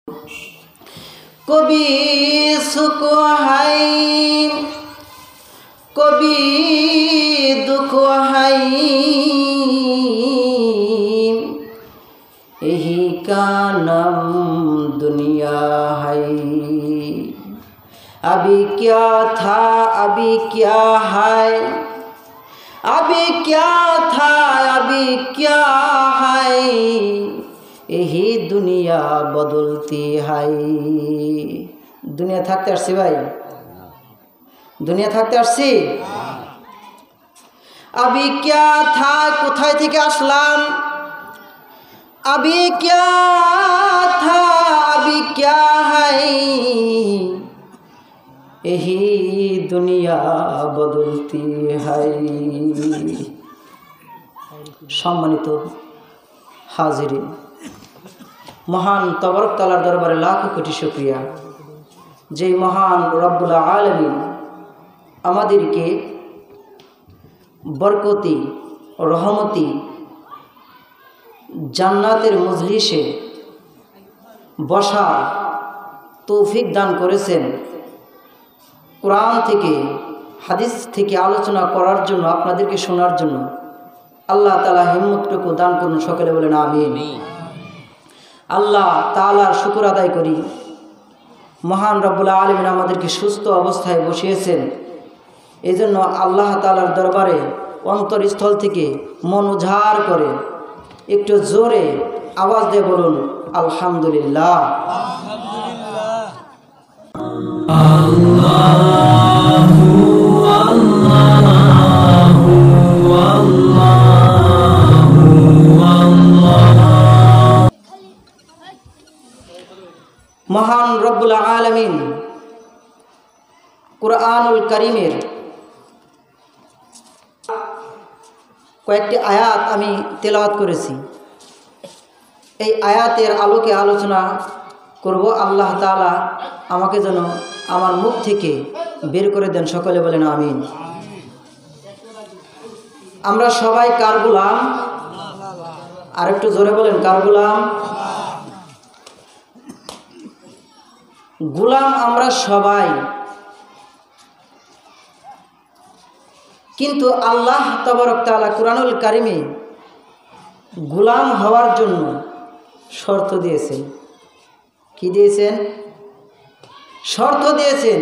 कभी सुख है कभी दुख है यही का नाम दुनिया है। अभी क्या था अभी क्या है, अभी क्या था अभी क्या है, यही दुनिया बदलती है। दुनिया থাকতে আসছি ভাই, দুনিয়া থাকতে আসছি। अभी क्या था কোথায় থেকে আসলাম, अभी क्या था अभी क्या है, यही दुनिया बदलती है। सम्मानित हाजिरिन, महान तबारक ताआलार दरबारे लाखो कोटी शुक्रिया जे महान रब्बुल आलामीन आमादेरके बरकती रहमती জান্নাতের মজলিসে বসার তৌফিক দান করেছেন। কোরআন থেকে হাদিস থেকে আলোচনা করার জন্য, আপনাদেরকে শোনার জন্য আল্লাহ তাআলা হিম্মতটুকু দান করুন। সকলে বলেন আমিন। আল্লাহ তাআলার শুকর আদায় করি, মহান রব্বুল আলামিন আমাদেরকে সুস্থ অবস্থায় বসিয়েছেন। এজন্য আল্লাহ তাআলার দরবারে অন্তরস্থল থেকে মন উজাড় করে একটু জোরে আওয়াজ দিয়ে বলুন আলহামদুলিল্লাহ। আল্লাহু আল্লাহু আল্লাহু আল্লাহ। মহান রব্বুল আলামিন কুরআনুল কারীমের কয়েকটি আয়াত আমি তেলাওয়াত করেছি। এই আয়াতের আলোকে আলোচনা করব। আল্লাহ তাআলা আমাকে যেন আমার মুখ থেকে বের করে দেন। সকলে বলেন আমিন। আমরা সবাই কার গোলাম? আর একটু জোরে বলেন, কার গোলাম? গোলাম আমরা সবাই, কিন্তু আল্লাহ তাবারক তাআলা কুরআনুল কারীমে গোলাম হওয়ার জন্য শর্ত দিয়েছেন। কি দিয়েছেন? শর্ত দিয়েছেন।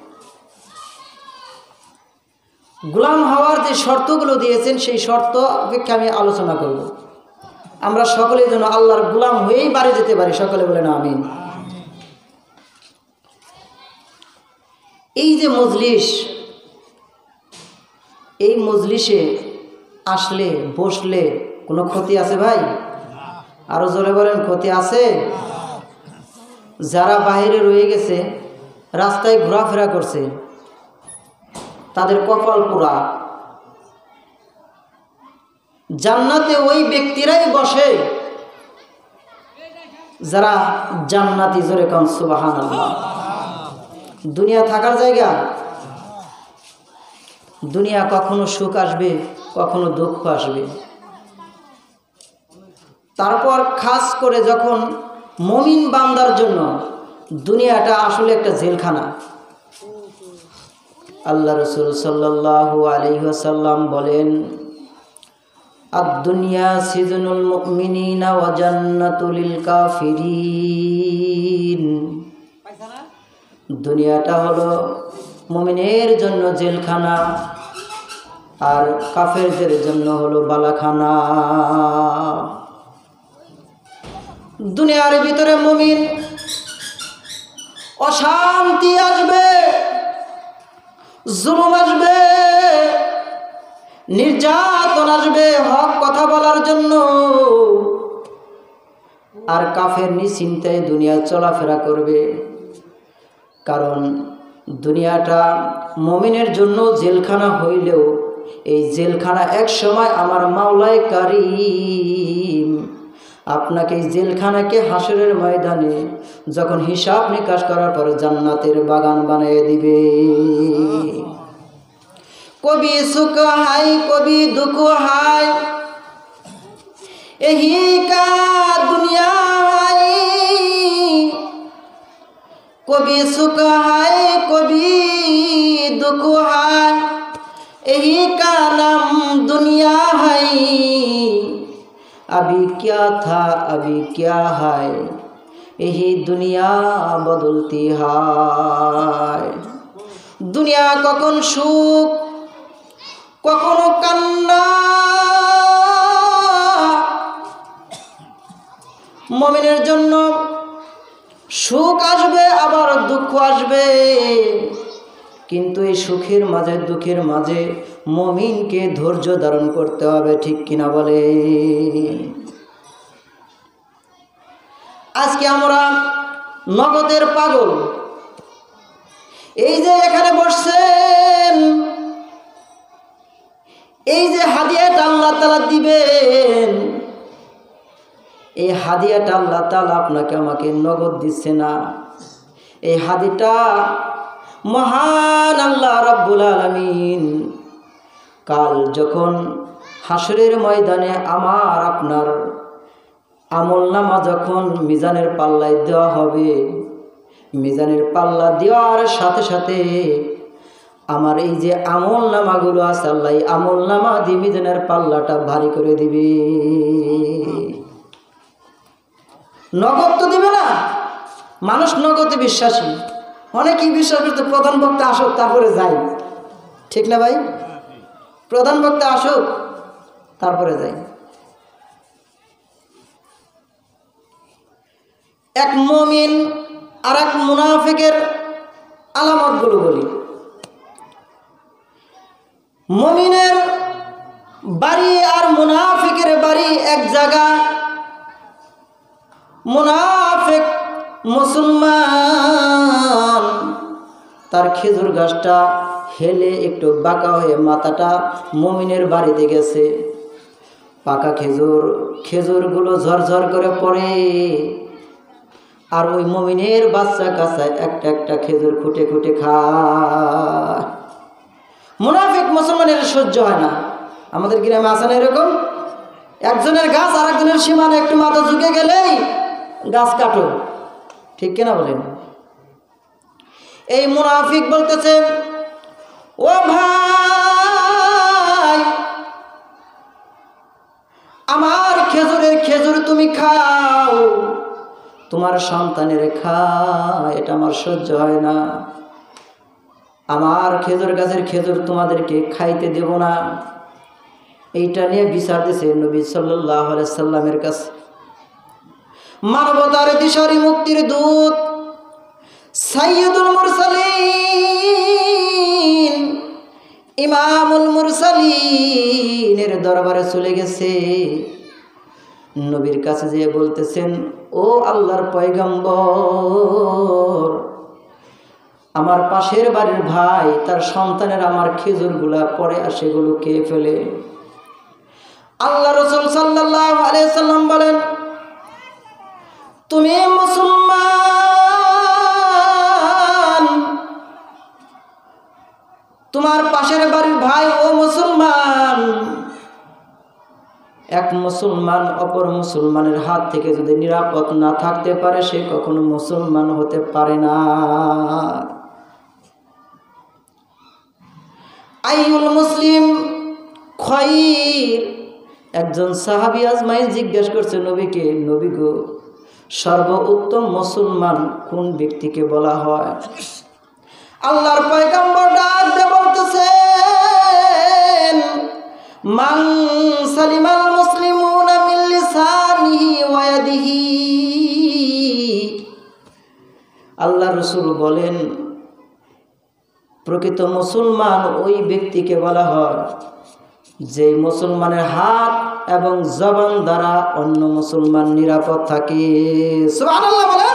গোলাম হওয়ার যে শর্তগুলো দিয়েছেন সেই শর্ত অপেক্ষা আমি আলোচনা করব। আমরা সকলে যেন আল্লাহর গোলাম হয়েই বাড়ি যেতে পারি। সকলে বলেন আমিন। এই যে মজলিস, এই মজলিসে আসলে বসলে কোনো ক্ষতি আছে ভাই? আরো জোরে বলেন, ক্ষতি আছে? যারা বাইরে রয়ে গেছে, রাস্তায় ঘোরাফেরা করছে, তাদের কপাল পোড়া। জান্নাতে ওই ব্যক্তিরাই বসে যারা জান্নাতি। জোরে কান সুবহানাল্লাহ। দুনিয়া থাকার জায়গা? দুনিয়া কখনো সুখ আসবে, কখনো দুঃখ আসবে। তারপর খাস করে যখন মুমিন বান্দার জন্য দুনিয়াটা আসলে একটা জেলখানা। আল্লাহ রাসূল সাল্লাল্লাহু আলাইহি ওয়াসাল্লাম বলেন, আদ-দুনিয়া সিজনুল মুমিনিনা ওয়া জান্নাতুল লিল কাফিরিন। দুনিয়াটা হলো মুমিনের জন্য জেলখানা, আর কাফেরদের জন্য হলো বালাখানা। দুনিয়ার ভিতরে মুমিন অশান্তি আসবে, জুলুম আসবে, নির্যাতন আসবে হক কথা বলার জন্য। আর কাফের নিশ্চিন্তায় দুনিয়া চলাফেরা করবে। কারণ দুনিয়াটা মুমিনের জন্য জেলখানা হইলেও এই জেলখানা এক সময় আমার মাওলাই কারীম আপনাকে এই জেলখানাকে হাসরের ময়দানে যখন হিসাব নিকাশ করার পর জান্নাতের বাগান বানিয়ে দিবে। কবি সুখ হাই কবি দুঃখ হাই यही का दुनिया है कभी सुख है कभी दुख है, यही का नाम दुनिया है। अभी क्या था अभी क्या है, यही दुनिया बदलती है। दुनिया कखन सुख কখনো কান্না, মুমিনের জন্য সুখ আসবে আবার দুঃখ আসবে, কিন্তু এই সুখের মাঝে দুঃখের মাঝে মুমিনকে ধৈর্য ধারণ করতে হবে, ঠিক কিনা বলে? আজকে আমরা নগদের পাগল। এই যে এখানে বসছেন, এই যে হাদিয়াটা আল্লাহ তাআলা দিবেন, এই হাদিয়াটা আল্লাহ তাআলা আপনাকে আমাকে নগদ দিচ্ছে না। এই হাদিয়াটা মহান আল্লাহ রাব্বুল আলামিন কাল যখন হাসরের ময়দানে আমার আপনার আমলনামা যখন মিজানের পাল্লায় দেওয়া হবে, মিজানের পাল্লা দেওয়ার সাথে সাথে আমার এই যে আমল নামাগুলো আছে, আল্লাহ আমল নামা দিয়ে মিজানের পাল্লাটা ভারী করে দিবে। নগদ তো দিবে না, মানুষ নগদে বিশ্বাসী। অনেকেই বিশ্বাস করতে প্রধান বক্তা আসুক তারপরে যাই, ঠিক না ভাই? প্রধান বক্তা আসুক তারপরে যাই। এক মুমিন আর এক মুনাফিকের আলামতগুলো বলি। মুমিনের বাড়ি আর মুনাফিকের বাড়ি এক জায়গা। মুনাফিক মুসলমান, তার খেজুর গাছটা হেলে একটু বাঁকা হয়ে মাথাটা মুমিনের বাড়িতে গেছে। পাকা খেজুরগুলো ঝরঝর করে পড়ে, আর ওই মুমিনের বাচ্চা কাচ্চায় একটা একটা খেজুর খুঁটে খুঁটে খায়। মুনাফিক মুসলমানের সহ্য হয় না। আমাদের গ্রামে আছে না এরকম, একজনের গাছ আর একজনের সীমানে একটু মাথা ঝুঁকে গেলেই গাছ কাটো, ঠিক কিনা বলেন? এই মুনাফিক বলতেছে, ও ভাই আমার খেজুরের খেজুর তুমি খাও, তোমার সন্তানের খায়, এটা আমার সহ্য হয় না। আমার খেজুর গাছের খেজুর তোমাদেরকে খাইতে দেব না। এইটা নিয়ে বিচার দিয়েছে নবী সাল্লাল্লাহু আলাইহি সাল্লামের কাছে। মানবতার দিশারি মুক্তির দূত সাইয়্যিদুল মুরসালিন ইমামুল মুরসালিনের দরবারে চলে গেছে। নবীর কাছে যেয়ে বলতেছেন, ও আল্লাহর পয়গম্বর, আমার পাশের বাড়ির ভাই তার সন্তানের আমার খেজুরগুলা পরে আর সেগুলো খেয়ে ফেলে। আল্লাহ রাসূল সাল্লাল্লাহু আলাইহি সাল্লাম বলেন, তুমি মুসলমান, তোমার পাশের বাড়ির ভাই ও মুসলমান। এক মুসলমান অপর মুসলমানের হাত থেকে যদি নিরাপদ না থাকতে পারে, সে কখনো মুসলমান হতে পারে না। আইয়ুল মুসলিম খায়র, একজন সাহাবী আজমাইন জিজ্ঞেস করছে নবীকে, নবী গো, সর্বোত্তম মুসলমান কোন ব্যক্তিকে বলা হয়? আল্লাহর পয়গম্বর ডাক দিয়ে বলতেছেন, মান সালিমাল মুসলিমুনা মিন লিসানিহি ওয়া ইয়াদিহি। আল্লাহ রাসূল বলেন, প্রকৃত মুসলমান ওই ব্যক্তিকে বলা হয় যে মুসলমানের হাত এবং জবান দ্বারা অন্য মুসলমান নিরাপদ থাকে। সুবহানাল্লাহ বলেন।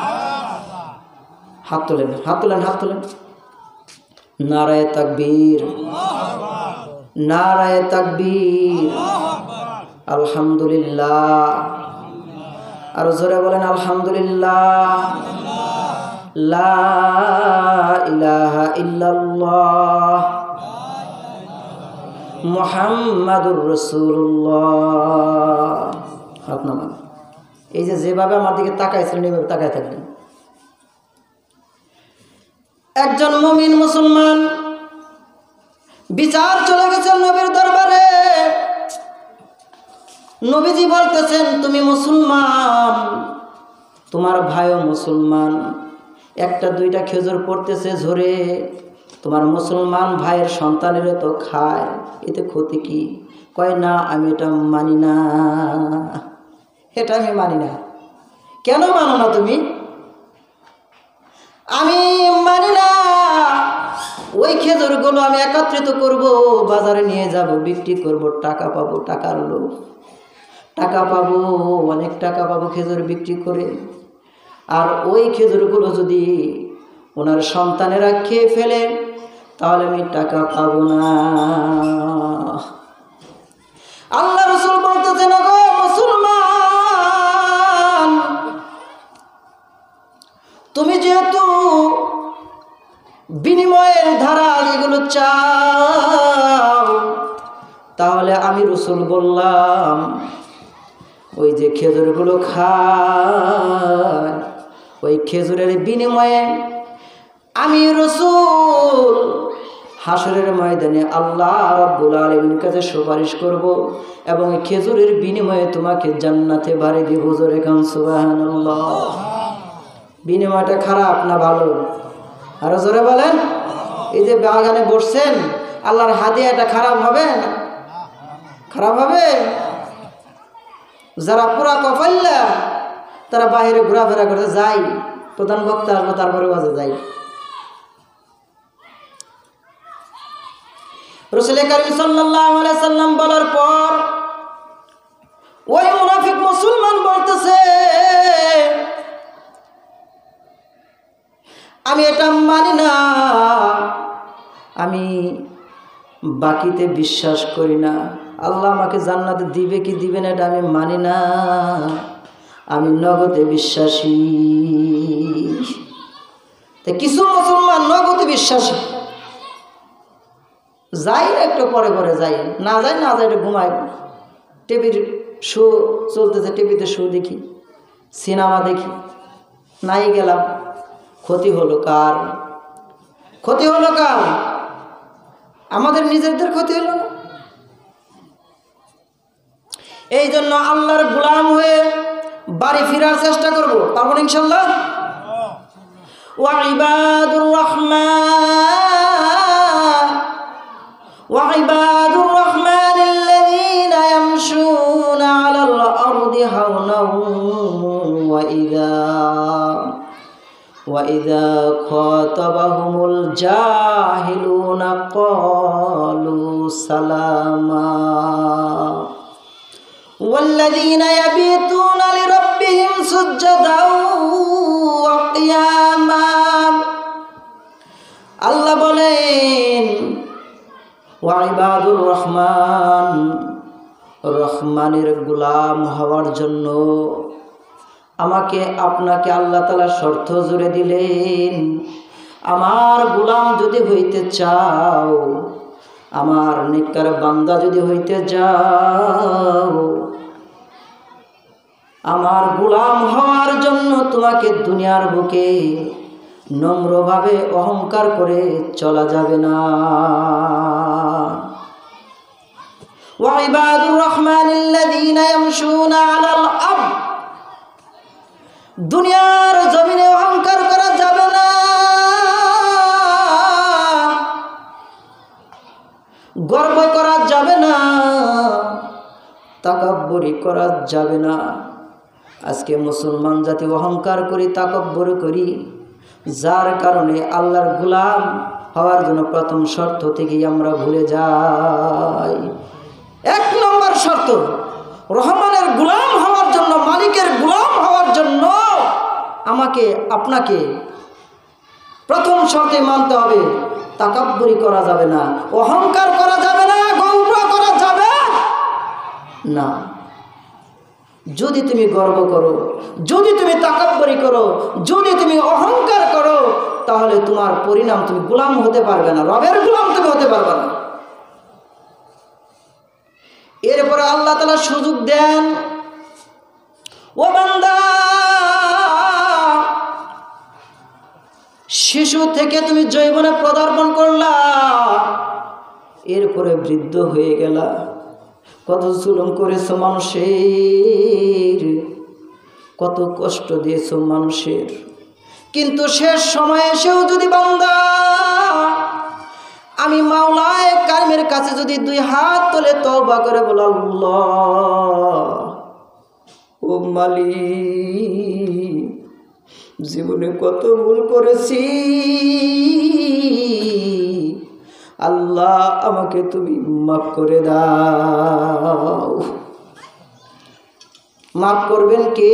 হাত তোলেন, হাত তোলেন, হাত তোলেন। নারায়ে তাকবীর, নারায়ে তাকবীর, আলহামদুলিল্লাহ। আর জোরে বলেন আলহামদুলিল্লাহ। লা ইলাহা ইল্লাল্লাহ মুহাম্মাদুর রাসূলুল্লাহ। হাত নামান। এই যে যেভাবে আমার দিকে তাকাইছিলেন এইভাবে তাকায় থাকবেন। একজন মুমিন মুসলমান বিচার চলে গেছে নবীর দরবারে। নবীজি বলতেছেন, তুমি মুসলমান, তোমার ভাইও মুসলমান, একটা দুইটা খেজুর পড়তেছে ঝরে, তোমার মুসলমান ভাইয়ের সন্তানেরও তো খায়, এতে ক্ষতি কি? কয় না, আমি এটা মানি না, এটা আমি মানি না। কেন মানো না তুমি? আমি মানি না, ওই খেজুরগুলো আমি একত্রিত করব, বাজারে নিয়ে যাব, বিক্রি করব, টাকা পাবো, টাকার লোভ, টাকা পাবো, অনেক টাকা পাবো খেজুর বিক্রি করে। আর ওই খেজুরগুলো যদি ওনার সন্তানেরা খেয়ে ফেলে তাহলে আমি টাকা পাবো না। আল্লাহ রাসূল বলতেছেন, গো মুসলমান, তুমি যেহেতু বিনিময়ের ধারা এগুলো চাও, তাহলে আমি রাসূল বললাম, ওই যে খেজুরগুলো খায়, ওই খেজুরের বিনিময়ে আমি রাসূল হাসরের ময়দানে আল্লাহ রাব্বুল আলামিনের কাছে সুপারিশ করব এবং এই খেজুরের বিনিময়ে তোমাকে জান্নাতে বাড়ি দিব। জোরে কান সুবহানাল্লাহ। বিনিময়টা খারাপ না ভালো? আরো জোরে বলেন। এই যে বাগানে বসছেন, আল্লাহর হাদিয়াটা খারাপ হবে না? খারাপ হবে? যারা পুরা কপাল্লা তারা বাইরে ঘোরাফেরা করতে যায়, প্রধান বক্তা আসবো তারপরে বাজে যায়। রাসূল কারীম সাল্লাল্লাহু আলাইহি সাল্লাম বলার পর ওই মুনাফিক মুসলমান বলতেছে, আমি এটা মানি না, আমি বাকিতে বিশ্বাস করি না, আল্লাহ আমাকে জান্নাতে দিবে কি দিবে না এটা আমি মানি না, আমি নগদে বিশ্বাসী। তা কিছু মুসলমান নগদে বিশ্বাসী, যাই একটু পরে পরে যাই, না যাই না যাই, একটু ঘুমাই, টিভির শো চলতেছে, টিভিতে শো দেখি, সিনেমা দেখি, নাই গেলাম। ক্ষতি হলো কার? ক্ষতি হলো কার? আমাদের নিজেদের ক্ষতি হলো না? এই জন্য আল্লাহর গোলাম হয়ে বাড়ি ফেরার চেষ্টা করবো, পারবো না ইনশাল্লাহ। ওয়া ইবাদুর রাহমানিল্লাযীনা ইয়ামশুনা আলাল আরদি হাওনাও ওয়া ইযা খাতাবাহুমুল জাহিলুনা ক্বালু সালামা والذين يبيتون لربهم سجدا وقياما। আল্লাহ বলেন, ওয়া ইবাদুর রহমান, রহমানের গোলাম হওয়ার জন্য আমাকে আপনাকে আল্লাহ তাআলা শর্ত জুড়ে দিলেন। আমার গোলাম যদি হইতে চাও, আমার নেককার বান্দা যদি হইতে যাও, আমার গোলাম হওয়ার জন্য তোমাকে দুনিয়ার বুকে নম্রভাবে অহংকার করে চলা যাবে না। ওয়া ইবাদুর রহমানিল্লাযীনা ইয়ামশুনা আলাল আরদ, দুনিয়ার জমিনে অহংকার করা যাবে না, গর্ব করা যাবে না, তাকাব্বুরি করা যাবে না। আজকে মুসলমান জাতি অহংকার করি, তাকাব্বুরি করি, যার কারণে আল্লাহর গোলাম হওয়ার জন্য প্রথম শর্ত থেকেই আমরা ভুলে যাই। এক নম্বর শর্ত, রহমানের গোলাম হওয়ার জন্য, মালিকের গোলাম হওয়ার জন্য আমাকে আপনাকে প্রথম শর্তে মানতে হবে, তাকাব্বুরি করা যাবে না, অহংকার করা যাবে না, গর্ব করা যাবে না। যদি তুমি গর্ব করো, যদি তুমি তাকাব্বুরি করো, যদি তুমি অহংকার করো, তাহলে তোমার পরিণাম তুমি গোলাম হতে পারবে না, রবের গোলাম তুমি হতে পারবে না। এরপরে আল্লাহ তাআলা সুযোগ দেন, ও বান্দা, শিশু থেকে তুমি যৌবনে পদার্পণ করলা, এরপরে বৃদ্ধ হয়ে গেলা। কত জুলুম করেছো মানুষের, কত কষ্ট দিয়েছো মানুষের, কিন্তু শেষ সময়ে এসেও যদি বান্দা আমি মাওলায়ে কারিমের কাছে যদি দুই হাত তুলে তওবা করে বলো, আল্লাহ ও মালিক, জীবনে কত ভুল করেছি, আল্লাহ আমাকে তুমি মাফ করে দাও। মাফ করবেন কে?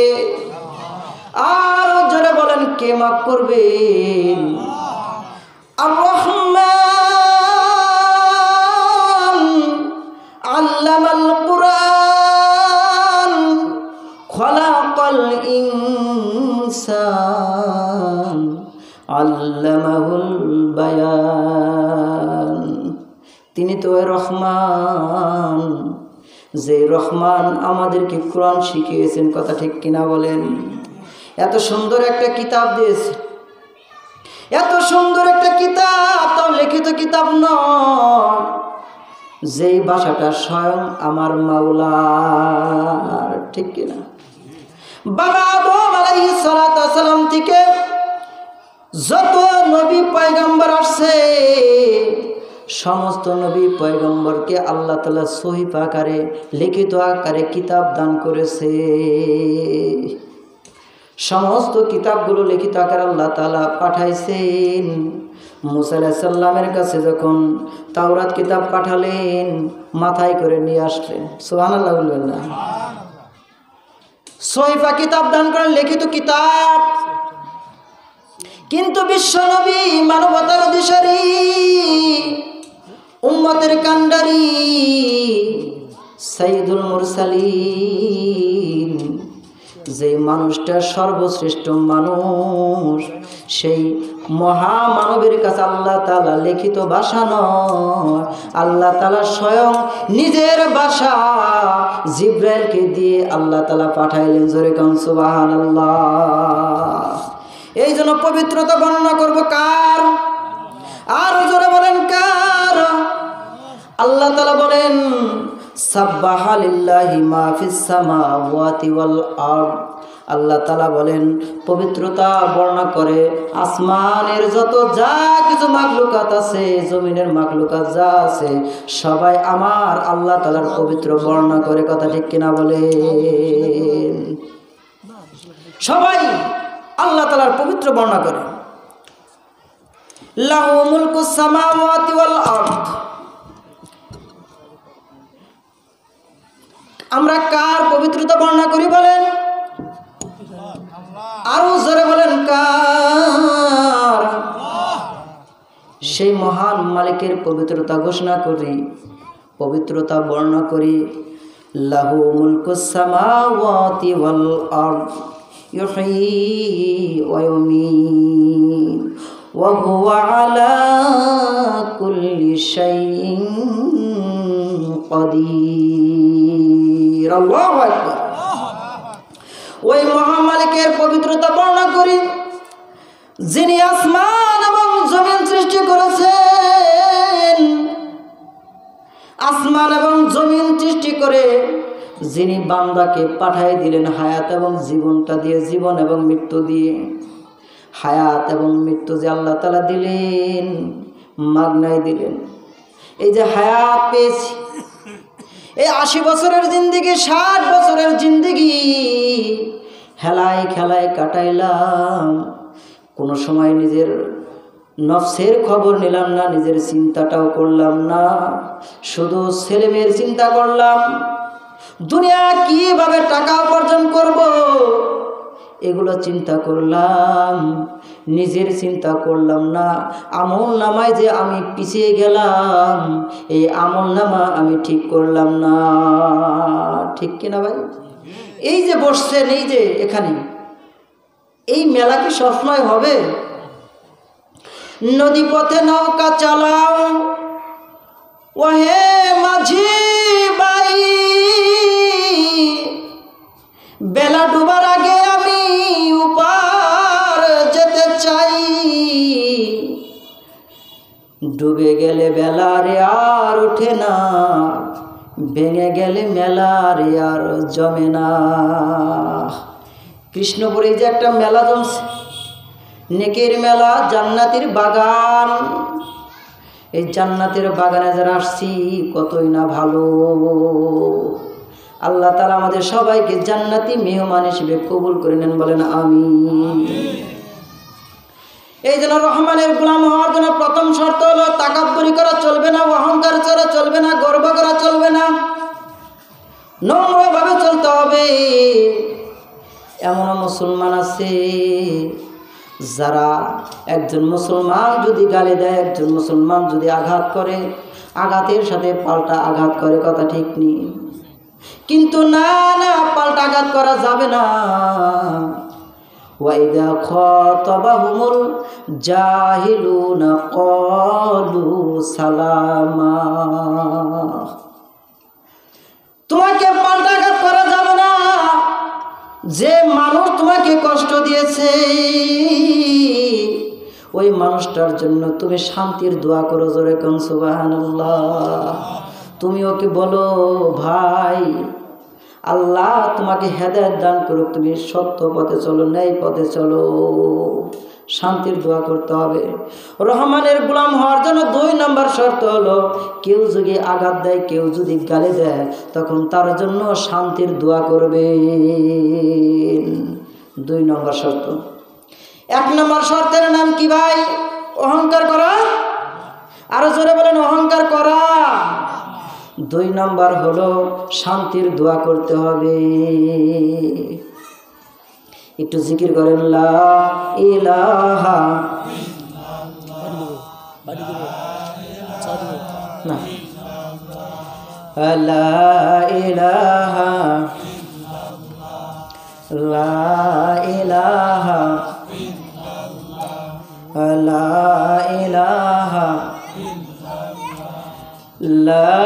আর জোরে বলেন, কে মাফ করবেন? আর রহমান আল্লামাল কুরআন খলাকাল ইনসান আল্লামাহুল বায়ান। তিনি তো রহমান, যে রহমান আমাদেরকে কোরআন শিখিয়েছেন, কথা ঠিক কিনা বলেন? এত সুন্দর একটা কিতাব দিয়েছে, এত সুন্দর একটা কিতাব, তাও লিখিত কিতাব নয়, যেই ভাষাটা স্বয়ং আমার মাওলার, ঠিক কিনা? বাবা আদম আলাইহিস সালাতু ওয়াস সালাম থেকে যত নবী পয়গম্বর আসছে, সমস্ত নবী পয়গম্বরকে আল্লাহ তাআলা সহিফা আকারে, লিখিত আকারে কিতাব দান করেছে। সমস্ত কিতাবগুলো লিখিত আকারে আল্লাহ তাআলা পাঠাইছেন। মুসা আলাইহিস সালামের কাছে যখন তাওরাত কিতাব পাঠালেন, মাথায় করে নিয়ে আসলেন। সুবহানাল্লাহ বলবেন না? সহিফা কিতাব দান করেন, লিখিত কিতাব। কিন্তু বিশ্ব নবী, মানবতার অধিকারী, উম্মতের কান্ডারি, সাইয়্যিদুল মুরসালিন, যে মানুষটা সর্বশ্রেষ্ঠ মানুষ, সেই মহামানবের কাছে আল্লাহ তাআলা লিখিত ভাষা নয়, আল্লাহ তাআলা স্বয়ং নিজের ভাষা জিবরাইলকে দিয়ে আল্লাহ তাআলা পাঠাইলেন। জোরে কান সুবহানাল্লাহ। এই জন্য পবিত্রতা বর্ণনা করব কার? আর জোরে বলেন কার? আল্লাহ তাআলা বলেন, সাব্বাহা লিল্লাহি মা ফিস সামাওয়াতি ওয়াল আরদ। আল্লাহ তাআলা বলেন, পবিত্রতা বর্ণনা করে আসমানের যত যা কিছু মাখলুকাত আছে, জমিনের মাখলুকাত যা আছে, সবাই আমার আল্লাহ তাআলার পবিত্র বর্ণনা করে, কথা ঠিক কিনা বলেন? সবাই আল্লাহ তাআলার পবিত্র বর্ণনা করে। লাহু মুলকুস সামাওয়াতি ওয়াল আরদ। আমরা কার পবিত্রতা বর্ণনা করি বলেন? আরো জোরে বলেন কার? সেই মহান মালিকের পবিত্রতা ঘোষণা করি, পবিত্রতা বর্ণনা করি। লাহু মুলকুস সামাওয়াতি ওয়াল আরদ ইউহয়ী ওয়া ইউমীত ওয়া হুয়া আলা কুল্লি শাইইন কাদির। আল্লাহু আকবার। ওই মহামালিকের পবিত্রতা বর্ণনা করি, যিনি আসমান এবং জমিন সৃষ্টি করেছেন। আসমান এবং জমিন সৃষ্টি করে যিনি বান্দাকে পাঠিয়ে দিলেন হায়াত এবং জীবনটা দিয়ে, জীবন এবং মৃত্যু দিয়ে। হায়াত এবং মৃত্যু যে আল্লাহ তাআলা দিলেন, মাগনায় দিলেন। এই যে হায়াত পেয়েছি, এই 80 বছরের জিন্দেগি, 60 বছরের জিন্দেগি হেলায় খেলায় কাটাইলাম। কোনো সময় নিজের নফসের খবর নিলাম না, নিজের চিন্তাটাও করলাম না, শুধু ছেলেমেয়ের চিন্তা করলাম। দুনিয়া কিভাবে টাকা উপার্জন করব, এগুলো চিন্তা করলাম, নিজের চিন্তা করলাম না। আমল নামায় যে আমি পিছিয়ে গেলাম, এই আমল নামা আমি ঠিক করলাম না, ঠিক কিনা ভাই? এই যে বসছেন, এই যে এখানে, এই মেলা কি সবসময় হবে? নদী পথে নৌকা চালাও ওহে মাঝি বাই, বেলা ডুবার আগে আমি উপার যেতে চাই। ডুবে গেলে বেলা রে আর ওঠে না, ভেঙে গেলে মেলা রে আর জমে না। কৃষ্ণপুরে যে একটা মেলা জমছে, নেকের মেলা, জান্নাতের বাগান। এই জান্নাতের বাগানে যারা আসছি কতই না ভালো। আল্লাহ তাআলা আমাদের সবাইকে জান্নাতি মেহমান হিসেবে কবুল করে নেন, বলেন আমিন। এই জন্য রহমানের গোলাম হওয়ার জন্য প্রথম শর্ত হলো তাকাব্বুরি করা চলবে না, অহংকার করা চলবে না, গর্ব করা চলবে না, নম্রভাবে চলতে হবে। এমন মুসলমান আছে যারা একজন মুসলমান যদি গালি দেয়, একজন মুসলমান যদি আঘাত করে, আঘাতের সাথে পাল্টা আঘাত করে, কথা ঠিক নেই। কিন্তু না না, পাল্টা আঘাত করা যাবে না। ওয়াইদা খাতাবাহুমুল জাহিলুনা ক্বালু সালামা। তোমাকে পাল্টা আঘাত করা যাবে না। যে মানুষ তোমাকে কষ্ট দিয়েছে ওই মানুষটার জন্য তুমি শান্তির দোয়া করো, জোরে কোন সুবহানাল্লাহ। তুমি ওকে বলো, ভাই আল্লাহ তোমাকে হেদায়েত দান করুক, তুমি সত্য পথে চলো, ন্যায় পথে চলো। শান্তির দোয়া করতে হবে। রহমানের গোলাম হওয়ার জন্য 2 নম্বর শর্ত হলো কেউ যদি আঘাত দেয়, কেউ যদি গালি দেয়, তখন তার জন্য শান্তির দোয়া করবে। 2 নম্বর শর্ত। 1 নম্বর শর্তের নাম কি ভাই? অহংকার করা। আরো জোরে বলেন, অহংকার করা। 2 নম্বর হলো শান্তির দোয়া করতে হবে। একটু জিকির করেন, লা ইলাহা না, লা ইলাহা, লা ইলাহা, লা ইলাহা, লা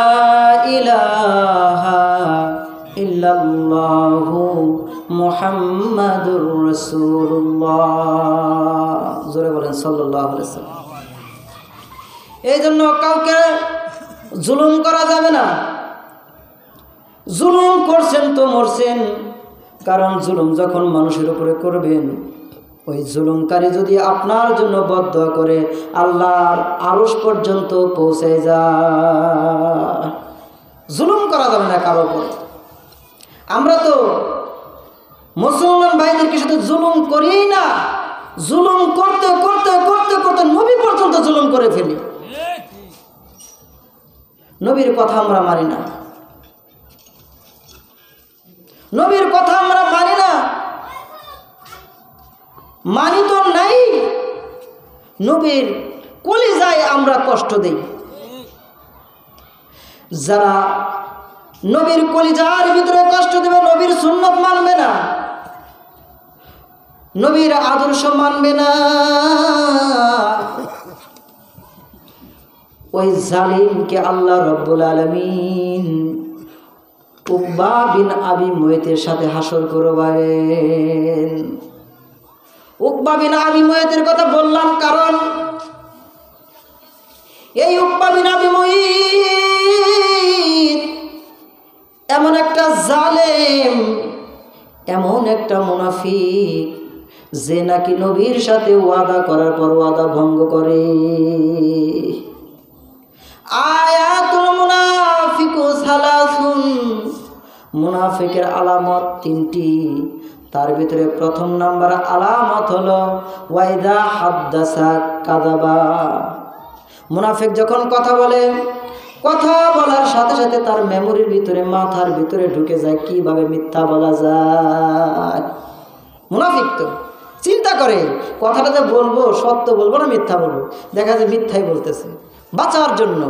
ইলাহা ইল্লাল্লাহু মুহাম্মাদুর রাসূলুল্লাহ। জোরে বলেন সাল্লাল্লাহু আলাইহি ওয়াসাল্লাম। এই জন্য কাউকে জুলুম করা যাবে না। জুলুম করছেন তো মরছেন, কারণ জুলুম যখন মানুষের উপরে করবেন, ওই জুলুমকারী যদি আপনার জন্য বদদুয়া করে আল্লাহর আরশ পর্যন্ত পৌঁছে যায়। জুলুম করা যাবে না কারো উপরে। আমরা তো মুসলমান ভাইদেরকে শুধু জুলুম করি না, জুলুম করতে করতে করতে করতে নবী পর্যন্ত জুলুম করে ফেলি। নবীর কথা আমরা মানি না, নবীর কথা আমরা মানি না, মানি তো নাই, নবীর কলিজায় আমরা কষ্ট দেই। যারা নবীর কলিজার ভিতরে কষ্ট দেবে, নবীর সুন্নত মানবে না, নবীর আদর্শ মানবে না, ওই জালিমকে আল্লাহ রব্বুল আলামিন উকবা বিন আবি মুয়াইতের সাথে হাসর করবেন। উকবা বিন আবি মুয়াইতের কথা বললাম কারণ এই উকবা বিন আবি মুয়াইত এমন একটা জালেম, এমন একটা মুনাফিক যে নাকি নবীর সাথে ওয়াদা করার পর ওয়াদা ভঙ্গ করে। আয়াতুল মুনাফিকু সালাসুন, মুনাফিকের আলামত 3টি। তার ভিতরে প্রথম নাম্বার আলামত হলো ওয়াইদা হাদ্দাসা কাযাবা। মুনাফিক যখন কথা বলে, কথা বলার সাথে সাথে তার মেমোরির ভিতরে, মাথার ভিতরে ঢুকে যায় কিভাবে মিথ্যা বলা যায়। মুনাফিক তো চিন্তা করে কথাটাতে বলবো, সত্য বলবো না মিথ্যা বলবো, দেখা যায় মিথ্যাই বলতেছে বাঁচার জন্য।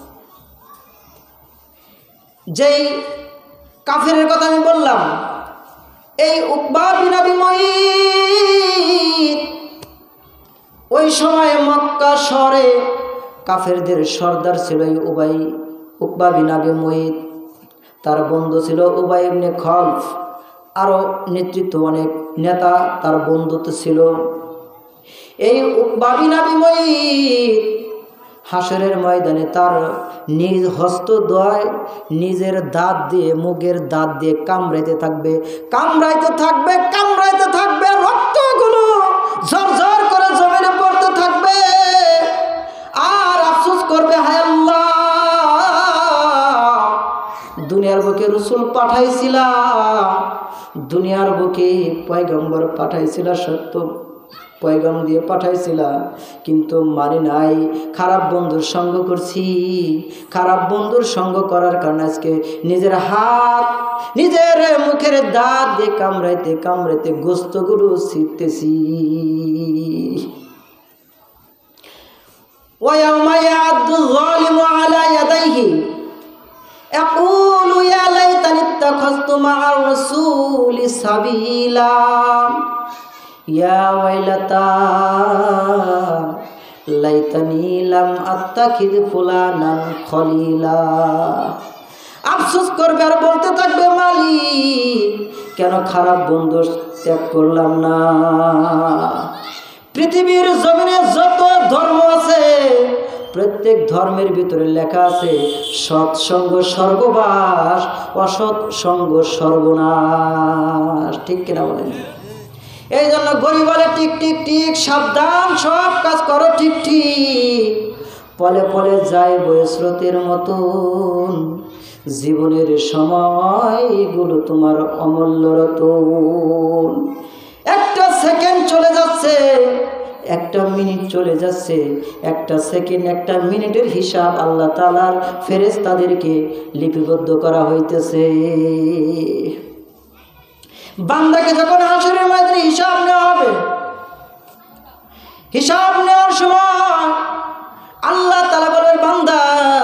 যেই কাফেরের কথা আমি বললাম, এই উকবা বিন আবি মুয়াইত ওই সময় মক্কা শহরে কাফেরদের সর্দার ছিল উকবা বিন আবি মুয়াইত। তার বন্ধু ছিল উবাই ইবনে খলফ, আরও নেতৃত্ব অনেক নেতা তার বন্ধুত্ব ছিল। এই উকবা বিন আবি মুয়াইত হাসরের ময়দানে তার নিজ হস্ত দ্বয় নিজের দাঁত দিয়ে, মুখের দাঁত দিয়ে কামড়াইতে থাকবে, কামড়াইতে থাকবে, কামড়াইতে থাকবে, রক্তগুলো ঝরঝর করে জমিনে পড়তে থাকবে। আর আফসোস করবে, হায় আল্লাহ, দুনিয়ার বুকে রসুল পাঠাইছিলাম, দুনিয়ার বুকে পয়গম্বর পাঠাইছিলা, সত্য পয়গাম দিয়ে পাঠাইছিলা, কিন্তু মানি নাই, খারাপ বন্ধুর সঙ্গ করছি। খারাপ বন্ধুর সঙ্গ করার কারণে আজকে নিজের হাত, নিজের মুখের দাঁত দিয়ে কামড়াইতে কামড়াইতে গোস্তগুলো ছিঁড়তেছি। ওয়ায়াউমা ইয়া'আদ্দু যালিমু আলা ইয়াদাইহি ইয়াকুলু ইয়া লাইতানি ইত্তাখাযতু মা'আর রাসূলি সাবিলা ইয়া ওয়াইলাতা লাইতানি লাম আত্তাখিয ফুলানান খলিলা। আফসোস করবে আর বলতে থাকবে, মালিক, কেন খারাপ বন্ধু ত্যাগ করলাম না। পৃথিবীর জমিনে যত ধর্ম আছে, প্রত্যেক ধর্মের ভিতরে লেখা আছে সৎসঙ্গ স্বর্গবাস, অসৎ সঙ্গ সর্বনাশ। ঠিক কিনা বলেন? এই জন্য গরিব বলে টিক টিক টিক, সাবধান, সব কাজ করো ঠিক ঠিক, পলে পলে যায় বয়ে স্রোতের মতন, জীবনের সময়গুলো তোমার অমূল্য রতন। একটা সেকেন্ড চলে যাচ্ছে, একটা মিনিট চলে যাচ্ছে, একটা সেকেন্ড একটা মিনিটের হিসাব আল্লাহ তাআলার ফেরেশতাদেরকে লিপিবদ্ধ করা হইতেছে। বান্দাকে যখন হাসরের ময়দানে হিসাব নেওয়া হবে, হিসাব নেওয়ার সময় আল্লাহ তাআলা বলবেন, বান্দা,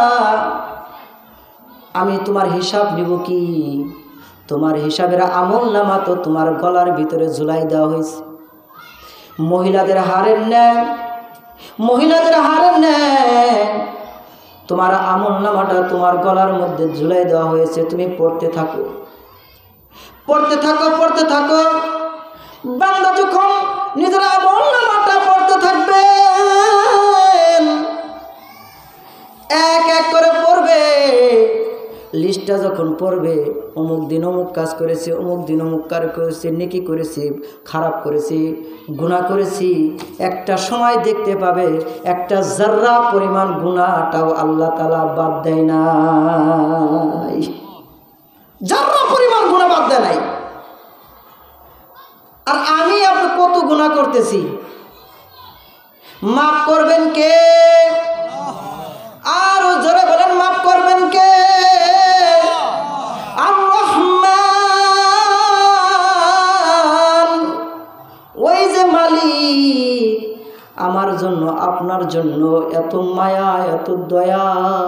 আমি তোমার হিসাব নিব কি? তোমার হিসাবের আমলনামা তো তোমার গলার ভিতরে ঝুলাই দেওয়া হয়েছে। মহিলাদের হারের ন্যায়, মহিলাদের হারের ন্যায় তোমার আমলনামাটা তোমার গলার মধ্যে ঝুলাই দেওয়া হয়েছে। তুমি পড়তে থাকো, পড়তে থাকো, পড়তে থাকো। বান্দা যখন নিজের আমলনামাটা পড়তে থাকবে, এক এক করে পড়বে, লিস্টটা যখন পড়বে, অমুক দিন অমুক কাজ করেছি, অমুক দিন অমুক কাজ করেছি, নেকি করেছি, খারাপ করেছি, গুনাহ করেছি, একটা সময় দেখতে পাবে একটা জাররা পরিমাণ গুনাহটাও আল্লাহ তাআলা বাদ দেয় নাই। জাররা পরিমাণ গুনাহ বাদ দেয় নাই। আর আমি আপনি কত গুনাহ করতেছি, মাফ করবেন কে? আর জোরে বলেন, মাফ করবেন কে? আর রহমান, ওই যে মালিক, আমার জন্য আপনার জন্য এত মায়া, এত দয়া।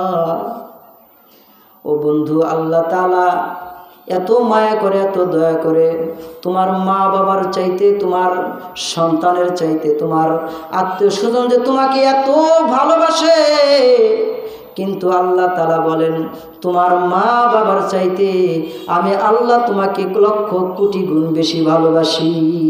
ও বন্ধু, আল্লাহ তাআলা এত মায়া করে, এত দয়া করে, তোমার মা বাবার চাইতে, তোমার সন্তানের চাইতে, তোমার আত্মীয় স্বজন যে তোমাকে এত ভালোবাসে, কিন্তু আল্লাহ তাআলা বলেন, তোমার মা বাবার চাইতে আমি আল্লাহ তোমাকে লক্ষ কোটি গুণ বেশি ভালোবাসি।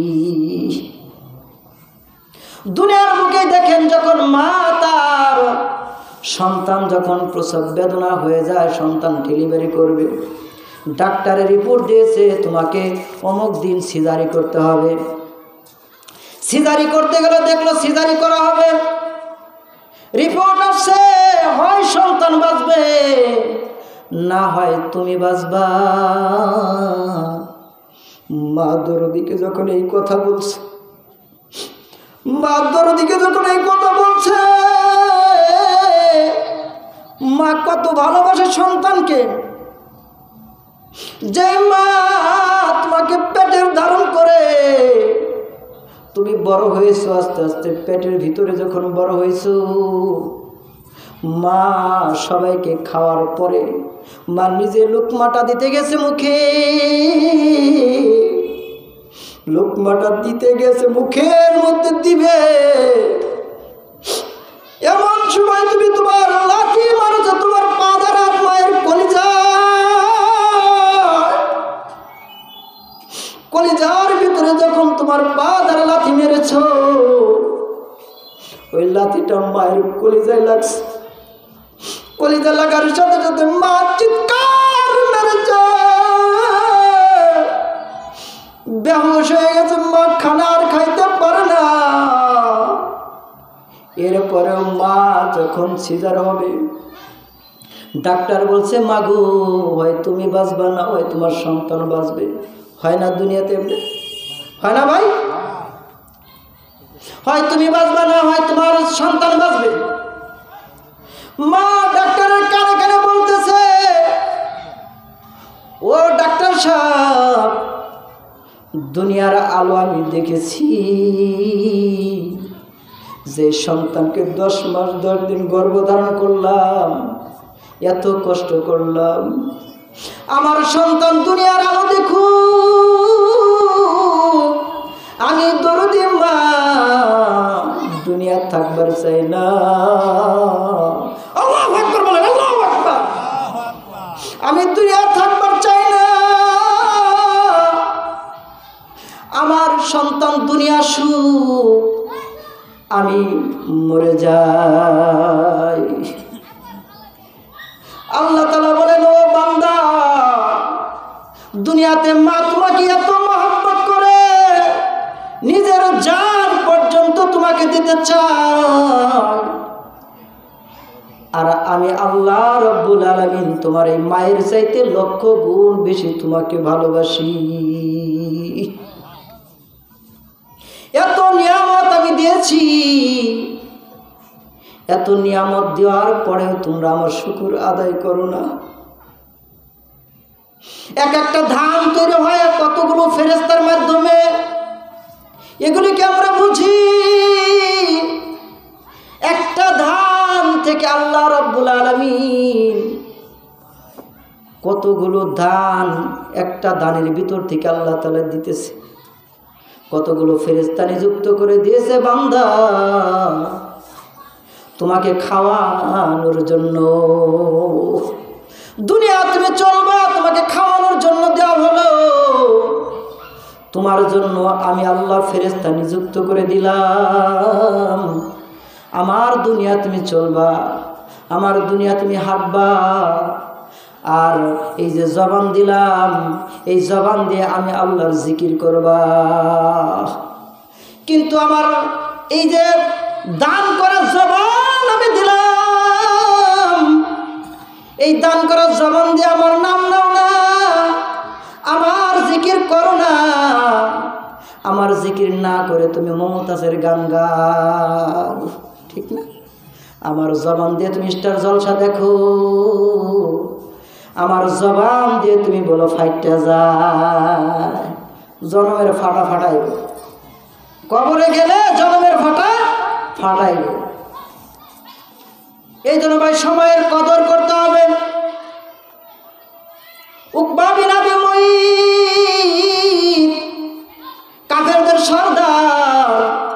দুনিয়ার বুকে দেখেন, যখন মা তার সন্তান যখন প্রসব বেদনা হয়ে যায়, সন্তান ডেলিভারি করবে, ডাক্তারের রিপোর্ট দিয়েছে তোমাকে অমুক দিন সিজারি করতে হবে। সিজারি করতে গেলে দেখলো সিজারি করা হবে, রিপোর্ট আসছে, হয় সন্তান বাঁচবে, না হয় তুমি বাঁচবা। মা দরদিকে যখন এই কথা বলছে, মা দরদিকে যখন এই কথা বলছে, মা কত ভালোবাসে সন্তানকে। যে মা তোমাকে পেটের ধারণ করে তুমি বড় হয়েছো, আস্তে আস্তে পেটের ভিতরে যখন বড় হয়েছো, মা সবাইকে খাওয়ার পরে মা নিজে লুকমাটা দিতে গেছে মুখে, লুকমাটা দিতে গেছে মুখের মধ্যে দিবে, এমন সময় তুমি তোমার লাঠি মারছো, তোমার পা দ্বারা মায়ের কলিজার ভিতরে যখন তোমার পা দ্বারা লাথি মেরেছ, ওই লাথিটা মায়ের কলিজায় লাগছে। কলিজা লাগার সাথে সাথে মা চিৎকার মেরে যায়, বেহুশ হয়ে গেছে। মা খানা আর খাইতে পারে না। এরপরেও মা যখন সিজার হবে, ডাক্তার বলছে মাগো হয় তুমি বাঁচবা না হয় তোমার সন্তান বাঁচবে। হয় না দুনিয়াতে এমনি হয় না ভাই? হয় তুমি বাঁচবা না হয় তোমার সন্তান বাঁচবে। মা ডাক্তারের কানে কানে বলতেছে, ও ডাক্তার সাহেব, দুনিয়ার আলো আমি দেখেছি, যে সন্তানকে 10 মাস 10 দিন গর্ভধারণ করলাম, এত কষ্ট করলাম, আমার সন্তান দুনিয়ার আলো দেখু, আমি দরদি মা দুনিয়া থাকবার চাই না। আল্লাহু আকবার বলেন, আল্লাহু আকবার। আমি দুনিয়া থাকবার চাই না, আমার সন্তান দুনিয়া সুখ, আমি মরে যাই। আল্লাহ তাআলা বলেন, ও বান্দা, দুনিয়াতে মা তোমাকে এত মহব্বত করে নিজের জান পর্যন্ত তোমাকে দিতে চায়, আর আমি আল্লাহ রব্বুল আলামিন তোমার এই মায়ের চাইতে 1,00,000 গুণ বেশি তোমাকে ভালোবাসি। এত নিয়ামত আমি দিয়েছি, এত নিয়ামত দেওয়ার পরেও তোমরা আমার শুকর আদায় করো না। এক একটা ধান তৈরি হয় কতগুলো ফেরেশতার মাধ্যমে, এগুলিকে আমরা বুঝি। একটা ধান থেকে আল্লাহ রাব্বুল আলামিন কতগুলো ধান, একটা ধানের ভিতর থেকে আল্লাহ তাআলা দিতেছে, কতগুলো ফেরেশতা নিযুক্ত করে দিয়েছে বান্দা তোমাকে খাওয়ানোর জন্য। দুনিয়া তুমি চলবা, তোমাকে খাওয়ানোর জন্য দেওয়া হলো। তোমার জন্য আমি আল্লাহ ফেরেশতা নিযুক্ত করে দিলাম। আমার দুনিয়া তুমি চলবা, আমার দুনিয়া তুমি হাঁটবা, আর এই যে জবান দিলাম, এই জবান দিয়ে আমি আল্লাহর জিকির করবা। কিন্তু আমার এই যে দান করার জবান আমি দিলাম, এই দান করার জবান দিয়ে আমার নাম নাও না, আমার জিকির করো না। আমার জিকির না করে তুমি মমতাজের গান গাও, ঠিক না? আমার জবান দিয়ে তুমি স্টার জলসা দেখো, আমার জবান দিয়ে তুমি বলো ফাইটটা যায়, জনমের ফাটা ফাটাইব, কবরে গেলে জনমের ফাটা ফাটাইব। এই জন্য ভাই সময়ের কদর করতে হবে। উকবা বিন আবি মুঈত কাফেরদের সর্দার,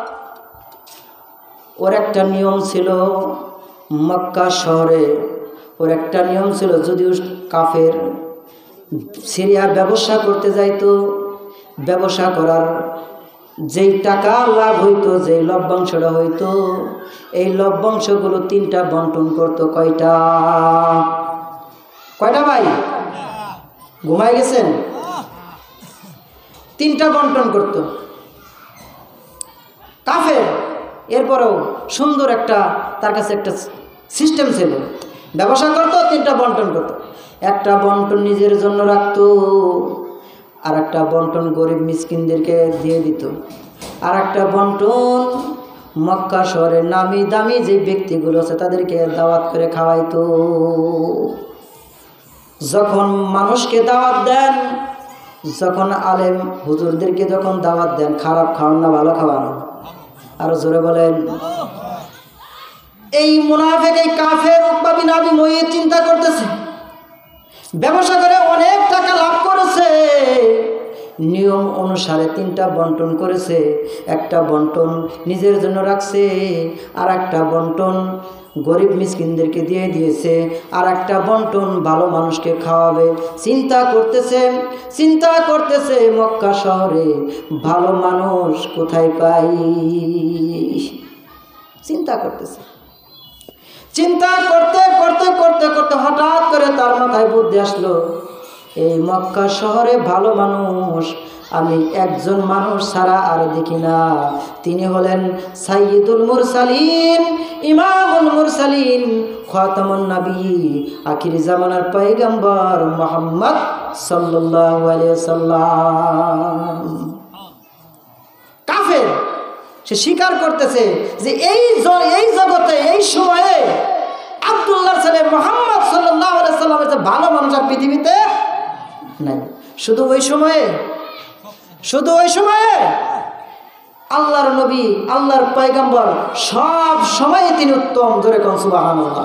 ওর একটা নিয়ম ছিল, মক্কা শহরে ওর একটা নিয়ম ছিল, যদিও কাফের সিরিয়া ব্যবসা করতে যাইতো, ব্যবসা করার যেই টাকা লাভ হইতো, যেই লভ্যাংশটা হইতো, এই লভ্যাংশগুলো 3টা বন্টন করতো। কয়টা ভাই? ঘুমাই গেছেন? 3টা বন্টন করতো কাফের। এরপরেও সুন্দর একটা তার কাছে একটা সিস্টেম ছিল, ব্যবসা করতো, 3টা বন্টন করতো। একটা বন্টন নিজের জন্য রাখতো, আর একটা বন্টন গরিব মিসকিনদেরকে দিয়ে দিত, আর একটা বন্টন মক্কা শহরের নামি দামি যে ব্যক্তিগুলো আছে তাদেরকে দাওয়াত করে খাওয়াইতো। যখন মানুষকে দাওয়াত দেন, যখন আলেম হুজুরদেরকে যখন দাওয়াত দেন, খারাপ খাওয়ান না ভালো খাওয়ান? আরো জোরে বলেন। এই মুনাফিক, এই কাফের উকবা বিন আবি মুঈত চিন্তা করতেছে, ব্যবসা করে অনেক টাকা লাভ করেছে, নিয়ম অনুসারে 3টা বন্টন করেছে। একটা বন্টন নিজের জন্য রাখছে, আর একটা বন্টন গরিব মিসকিনদেরকে দিয়ে দিয়েছে, আর একটা বন্টন ভালো মানুষকে খাওয়াবে। চিন্তা করতেছে মক্কা শহরে ভালো মানুষ কোথায় পাই। চিন্তা করতেছে। চিন্তা করতে করতে করতে করতে হঠাৎ করে তার মাথায় বুদ্ধি আসলো, এই মক্কা শহরে ভালো মানুষ আমি একজন মানুষ ছাড়া আর দেখি না, তিনি হলেন সাইয়্যিদুল মুরসালিন, ইমামুল মুরসালিন, খাতামুন নবী, আখির জামানার পয়গম্বর মুহাম্মদ সাল্লাল্লাহু আলাইহি ওয়াসাল্লাম। কাফের সে স্বীকার করতেছে যে এই জগতে এই সময়ে আব্দুল্লাহর ছেলে মুহাম্মদ সাল্লাল্লাহু আলাইহি ওয়াসাল্লামের চেয়ে ভালো মানুষ আর পৃথিবীতে নাই। শুধু ওই সময়ে আল্লাহর নবী, আল্লাহর পয়গম্বর সব সময় তিনি উত্তম। জোরে কোন সুবহানাল্লাহ।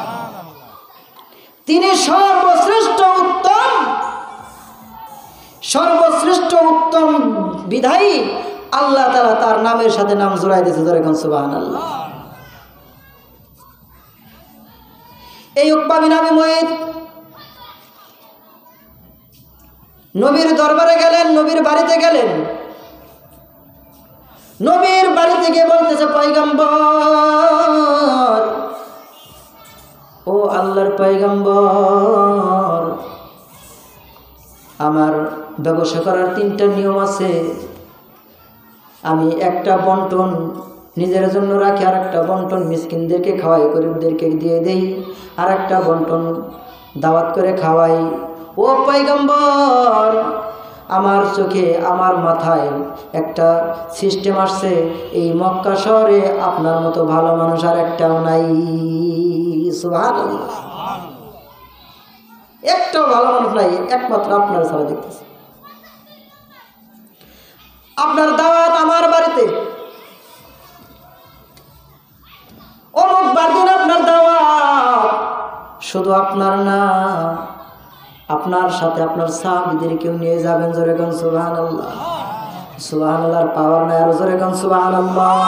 তিনি সর্বশ্রেষ্ঠ উত্তম বিধায়ী। আল্লাহ তাআলা তার নামের সাথে নাম জোড়াই দিয়েছে। জোরে কোন সুবহানাল্লাহ। এই উকবা বিন আবি মুয়িত নবীর দরবারে গেলেন, নবীর বাড়িতে গেলেন। নবীর বাড়িতে গিয়ে বলতেছে, পয়গম্বর, ও আল্লাহর পয়গম্বর, আমার ব্যবসা করার 3টা নিয়ম আছে। আমি একটা বন্টন নিজের জন্য রাখি, আর একটা বন্টন মিসকিনদেরকে খাওয়াই, গরিবদেরকে দিয়ে দেই, আর একটা বন্টন দাওয়াত করে খাওয়াই। ও পয়গম্বর, আমার চোখে আমার মাথায় একটা সিস্টেম আসছে, এই মক্কা শহরে আপনার মতো ভালো মানুষ আর একটাও নাই। সুবহানাল্লাহ। একটাও ভালো মানুষ নাই, একমাত্র আপনার ছাড়া দেখতেছি। আপনার দাওয়াত আমার বাড়িতে, অমুক বারদিন আপনার দাওয়াত, শুধু আপনার না, আপনার সাথে আপনার সাহাবীদেরকেও নিয়ে যাবেন। জোরে কোন সুবহানাল্লাহ। সুবহানাল্লাহর পাওয়ার নাই, আর জোরে কোন সুবহানাল্লাহ।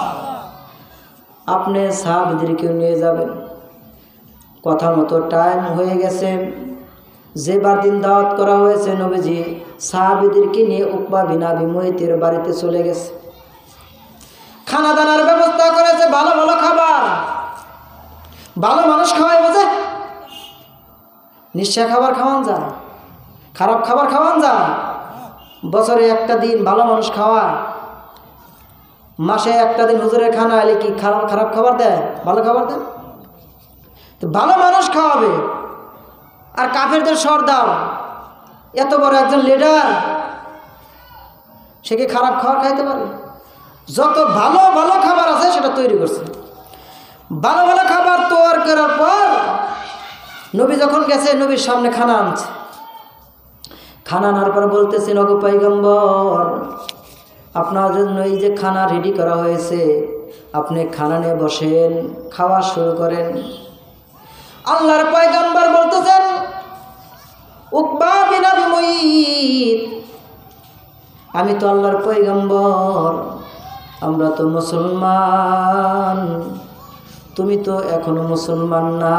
আপনি সাহাবীদেরকেও নিয়ে যাবেন। কথা মতো টাইম হয়ে গেছে, যে দিন দাওয়াত করা হয়েছে, নবীজি সাহাবীদেরকে নিয়ে উকবা বিন আবি মুয়িতের বাড়িতে চলে গেছে। খানা দানার ব্যবস্থা করেছে, ভালো ভালো খাবার, ভালো মানুষ খাওয়াই বোঝে। নিঃস্বা খাবার খাওয়ান যায়, খারাপ খাবার খাওয়ান যায়। বছরে একটা দিন ভালো মানুষ খাওয়া, মাসে একটা দিন হুজুরের খানা এলে কি খারাপ খাবার দেয়? ভালো খাবার দেয়। তো ভালো মানুষ খাওয়াবে। আর কাফেরদের সর্দার, এত বড় একজন লিডার, সে কি খারাপ খাবার খাইতে পারে? যত ভালো ভালো খাবার আছে সেটা তৈরি করছে। ভালো ভালো খাবার তৈরি করার পর নবী যখন গেছে, নবীর সামনে খানা আনছে। খানা আনার পর বলতেছেন, ওগো পয়গম্বর, আপনার জন্য এই যে খানা রেডি করা হয়েছে, আপনি খানা নিয়ে বসেন, খাওয়া শুরু করেন। আল্লাহর পয়গম্বর বলতেছেন, উকবা বিন আবি মুয়িত, আমি তো আল্লাহর পয়গম্বর, আমরা তো মুসলমান, তুমি তো এখনো মুসলমান না।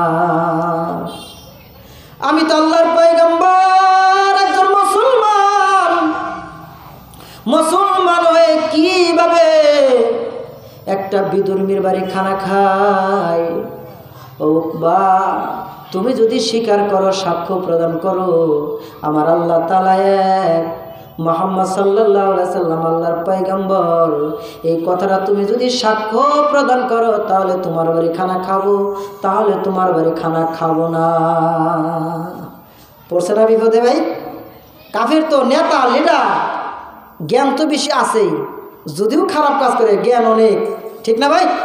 আমি তো আল্লাহর পয়গম্বর, একজন মুসলমান। মুসলমান হয়ে কিভাবে একটা বিধর্মীর বাড়ি খানা খায়? ও উকবা, তুমি যদি স্বীকার করো, সাক্ষ্য প্রদান করো, আমার আল্লাহ তাআলা এক, মুহাম্মদ সাল্লাল্লাহু আলাইহি সাল্লাম আল্লাহর পয়গম্বর, এই কথাটা তুমি যদি সাক্ষ্য প্রদান করো, তাহলে তোমার বাড়ি খানা খাবো, তাহলে তোমার বাড়ি খানা খাবো না। পড়ছে না বিপদে ভাই? কাফের তো নেতা, লিডার, জ্ঞান তো বেশি আছেই, যদিও খারাপ কাজ করে, জ্ঞান অনেক, ঠিক না ভাই?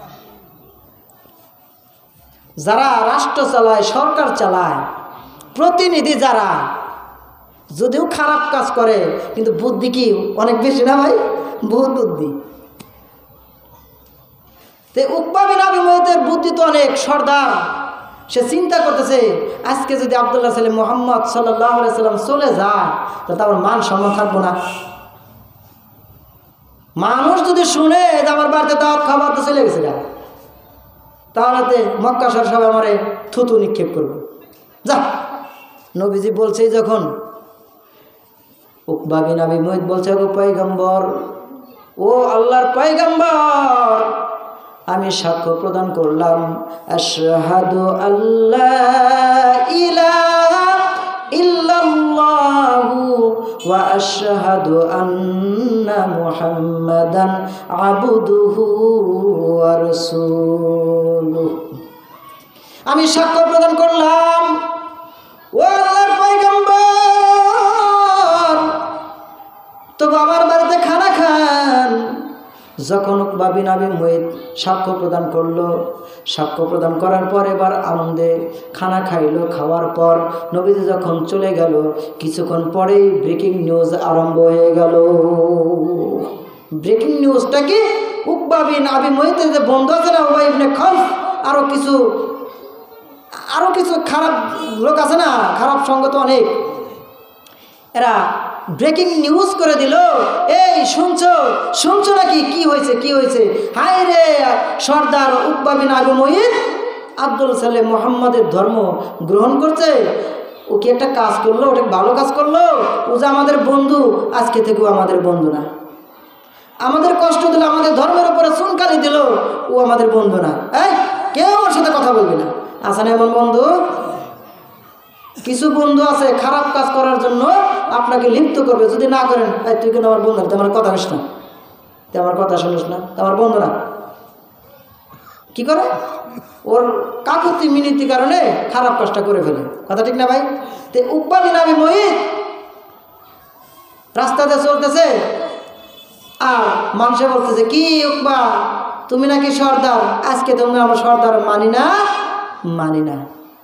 যারা রাষ্ট্র চালায়, সরকার চালায়, প্রতিনিধি যারা, যদিও খারাপ কাজ করে, কিন্তু বুদ্ধি কি অনেক বেশি না ভাই? বহুত বুদ্ধি। তে উকবা বিন আবি মুয়িতের বুদ্ধি তো অনেক, সর্দার। সে চিন্তা করতেছে, আজকে যদি আব্দুল্লাহ ছেলে মুহাম্মদ সাল্লাল্লাহু আলাইহি সাল্লাম চলে যায়, তাহলে আমার মান সম্মান থাকবো না। মানুষ যদি শুনে যে আমার বাড়িতে দাওয়াত খাবার তো চলে গেছে, তাহলে মক্কা শহর সবাই আমারে থুতু নিক্ষেপ করবে। যা, নবীজি বলছে যখন, উকবা বিন আবি মুয়িত বলছে, ও পয়গম্বর, ও আল্লাহর পয়গম্বর, আমি আমি সাক্ষ্য প্রদান করলাম আশহাদু আল্লা ইলাহা ইল্লাল্লাহু ওয়া আশহাদু আন্না মুহাম্মাদান আবদুহু ওয়া রাসূলুহু। আমি সাক্ষ্য প্রদান করলাম ও আল্লাহর পয়গম্বর, তবে আমার বাড়িতে খানা খান। যখন উকবা বিন আবি মুইত সাক্ষ্য প্রদান করলো, সাক্ষ্য প্রদান করার পর এবার আনন্দে খানা খাইলো। খাওয়ার পর নবীজি যখন চলে গেল, কিছুক্ষণ পরেই ব্রেকিং নিউজ আরম্ভ হয়ে গেল। ব্রেকিং নিউজটা কি? উকবা বিন আবি মুইতের যে বন্ধু আছে না, উবাই ইবনে খালফ, আরো কিছু খারাপ লোক আছে না, খারাপ সঙ্গ তো অনেক, এরা ব্রেকিং নিউজ করে দিল, এই শুনছো নাকি? কি হয়েছে? হায় রে, সর্দার উকবা বিন আবি মুইত আব্দুল সালেহ মোহাম্মদের ধর্ম গ্রহণ করছে। ও কি একটা কাজ করলো, ওটা ভালো কাজ করলো? ও যে আমাদের বন্ধু, আজকে থেকেও আমাদের বন্ধু না। আমাদের কষ্ট দিল, আমাদের ধর্মের উপরে চুনকালি দিল, ও আমাদের বন্ধু না। এই কেউ ওর সাথে কথা বলবি না। আছে না এমন বন্ধু? কিছু বন্ধু আছে খারাপ কাজ করার জন্য আপনাকে লিপ্ত করবে, যদি না করেন, তুই কিন্তু আমার বন্ধু না, আমার কথা শুনিস না, তুই আমার কথা শুনিস না, আমার বন্ধু না। কি করে? ওর কাকুতি মিনতি কারণে খারাপ কাজটা করে ফেলে। কথা ঠিক না ভাই? তো উকবা বিন আবি মুইত রাস্তাতে চলতেছে, আর মানুষে বলতেছে, কি উকবা, তুমি নাকি সর্দার, আজকে তুমি আমার সর্দার মানি না।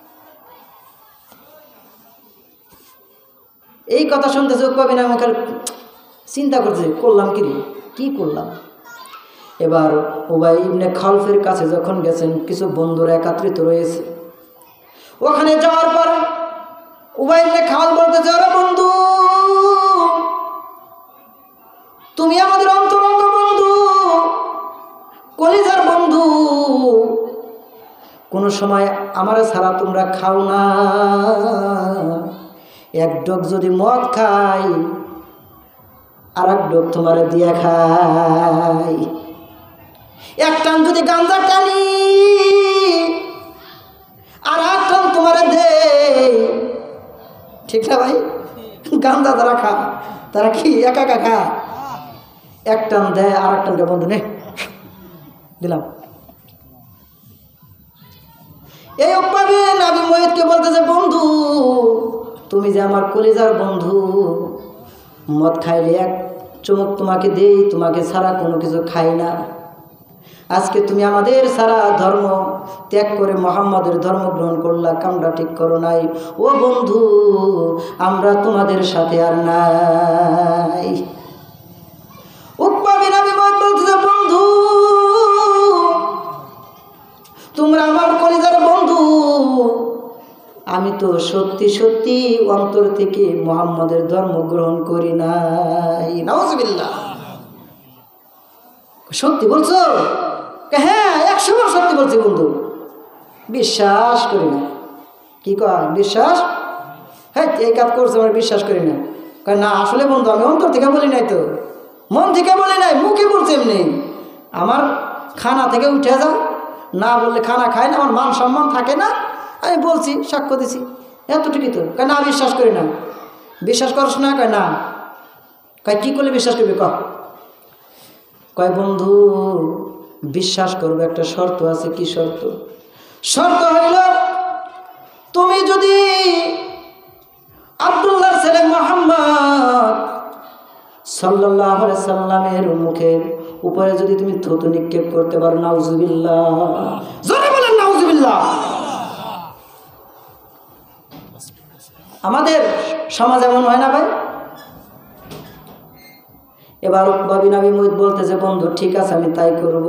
এই কথা শুনতেছে উকবা বিন আবি মুইত চিন্তা করছে, করলাম কি করলাম। এবার উবাই ইবনে খালফের কাছে যখন গেছেন, কিছু বন্ধুরা একত্রিত রয়েছে। ওখানে যাওয়ার পর উবাই ইবনে খালফ বলতেছে, আরে বন্ধু, তুমি আমাদের অন্তরঙ্গ বন্ধু, কলিজার বন্ধু, কোনো সময় আমার ছাড়া তোমরা খাও না। এক ডোক যদি মদ খাই, আর এক ডোক তোমার দিয়া খাই, এক টান যদি গাঁজা টানি, আর এক টান তোমার দে। ঠিক না ভাই? গাঁজা যারা খা তারা কি একা খা, এক টান দেয়, আর এক টানকে বন্ধু নে দিলাম। এই উকবা বিন আবি মুইতকে বলতেছে, বন্ধু, তুমি যে আমার কলিজার বন্ধু, মদ খাইলে এক চুমুক তোমাকে দেই, তোমাকে ছাড়া কোনো কিছু খাই না। আজকে তুমি আমাদের সারা ধর্ম ত্যাগ করে মুহাম্মাদের ধর্ম গ্রহণ করলা, কামটা ঠিক করো নাই। ও বন্ধু, আমরা তোমাদের সাথে আর নাই। উকবা বিন আবি মুইত বলতেছে, বন্ধু, তোমরা আমার কলিজার বন্ধু, আমি তো সত্যি অন্তর থেকে মুহাম্মাদের ধর্ম গ্রহণ করি নাই। নাউজুবিল্লাহ। সত্যি বলছো? হ্যাঁ, 100বার সত্যি বলছি বন্ধু, বিশ্বাস করি না। কি কয়? বিশ্বাস? হ্যাঁ, এই কাজ করছে, আমরা বিশ্বাস করি না। কয় না, আসলে বন্ধু আমি অন্তর থেকে বলি নাই, তো মন থেকে বলি নাই, মুখে বলছি এমনি। আমার খানা থেকে উঠে যা, না বললে খানা খায় না, আমার মান সম্মান থাকে না। আমি বলছি, সাক্ষ্য দিছি, এতটুকুই তো। কয় না, বিশ্বাস করি না। বিশ্বাস করছ না? কয় না। কয় কি করলে বিশ্বাস করবি? কয় বন্ধু, বিশ্বাস করবে, একটা শর্ত আছে। কি শর্ত? শর্ত হইল, তুমি যদি আব্দুল্লাহর ছেলে মুহাম্মদ সাল্লাল্লাহু আলাইহি সাল্লামের মুখের উপরে যদি তুমি থুতু নিক্ষেপ করতে পারো। নাউজুবিল্লাহ, জোরে বলেন নাউজুবিল্লাহ। আমাদের সমাজ এমন হয় না ভাই? এবার উকবা বিন আবি মুইত বলতেছে, বন্ধু ঠিক আছে, আমি তাই করব।